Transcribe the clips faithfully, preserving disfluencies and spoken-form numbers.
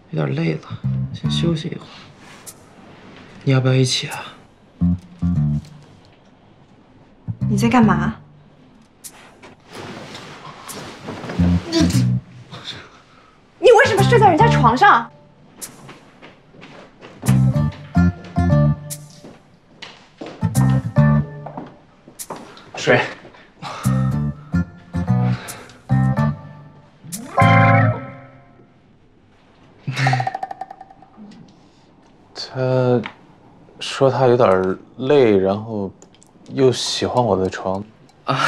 有点累了，先休息一会儿。你要不要一起啊？ 你在干嘛？你为什么睡在人家床上？ 水。 他说他有点累，然后又喜欢我的床啊。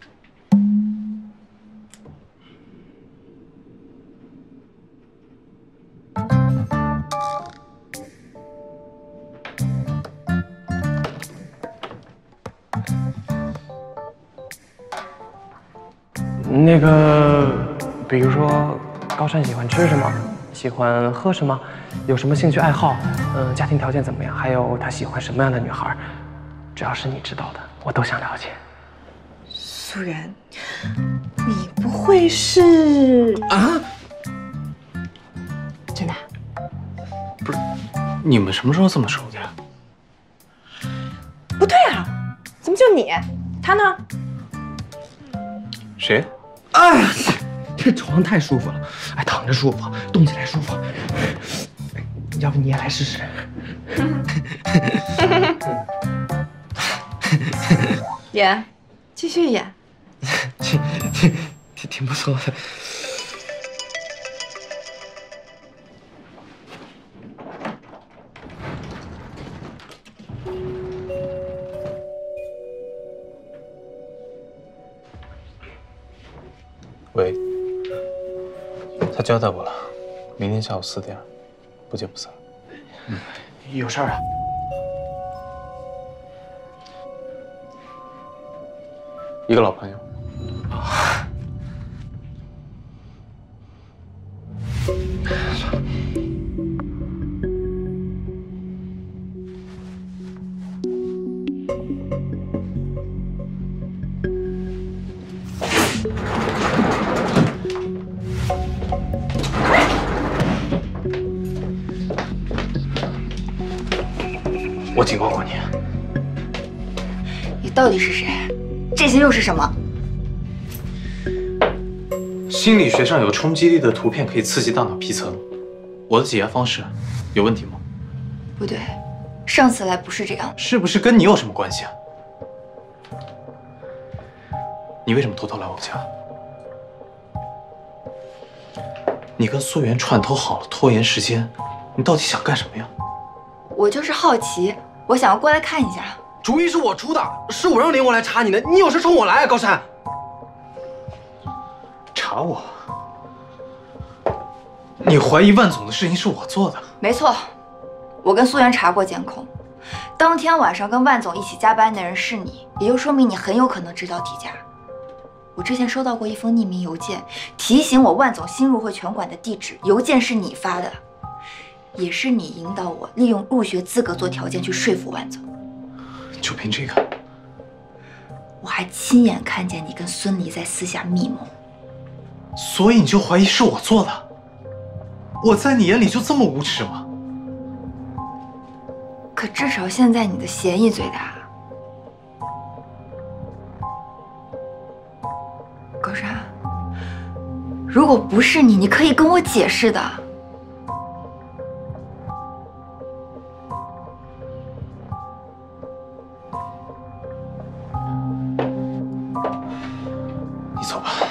那个，比如说高山喜欢吃什么，喜欢喝什么，有什么兴趣爱好，嗯、呃，家庭条件怎么样，还有他喜欢什么样的女孩，只要是你知道的，我都想了解。 苏然，你不会是啊？ 真的？ 不是，你们什么时候这么熟的呀？ 不对啊，怎么就你？他呢？ 谁？ 哎呀，这床太舒服了，哎，躺着舒服，动起来舒服。要不你也来试试？ 演，继续演。 挺挺挺挺不错的。 喂，他交代我了，明天下午四点，不见不散。 嗯，有事儿啊？ 一个老朋友。 啊。我警告过你。 你到底是谁？这些又是什么？ 心理学上有冲击力的图片可以刺激大脑皮层，我的解压方式有问题吗？ 不对，上次来不是这样。 是不是跟你有什么关系啊？你为什么偷偷来我家？你跟苏媛串通好了，拖延时间，你到底想干什么呀？ 我就是好奇，我想要过来看一下。 主意是我出的，是我让林我来查你的，你有事冲我来啊，高山。 查我？你怀疑万总的事情是我做的？ 没错，我跟苏媛查过监控，当天晚上跟万总一起加班的人是你，也就说明你很有可能知道底价。我之前收到过一封匿名邮件，提醒我万总新入会拳馆的地址，邮件是你发的，也是你引导我利用入学资格做条件去说服万总。 就凭这个？ 我还亲眼看见你跟孙离在私下密谋。 所以你就怀疑是我做的？我在你眼里就这么无耻吗？ 可至少现在你的嫌疑最大。高山，如果不是你，你可以跟我解释的。 你走吧。